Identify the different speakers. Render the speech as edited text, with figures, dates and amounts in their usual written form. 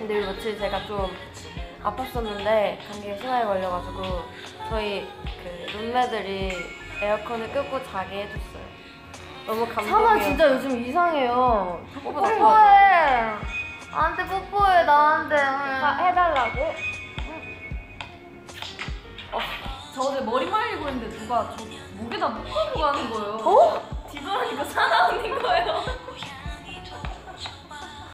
Speaker 1: 근데 며칠 제가 좀 아팠었는데 감기에 심하게 걸려가지고 저희 그 룸메들이 에어컨을 끄고 자게 해줬어요. 너무 감동이에요.
Speaker 2: 사나 진짜 요즘 이상해요.
Speaker 1: 오빠
Speaker 2: 뽀뽀해. 나한테 뽀뽀해 나한테.
Speaker 3: 해달라고?
Speaker 4: 저 어제 머리 말리고 했는데 누가 저 목에다 묶어주고 하는 거예요.
Speaker 2: 어?
Speaker 4: 뒤돌아니까 사나 언니인 거예요.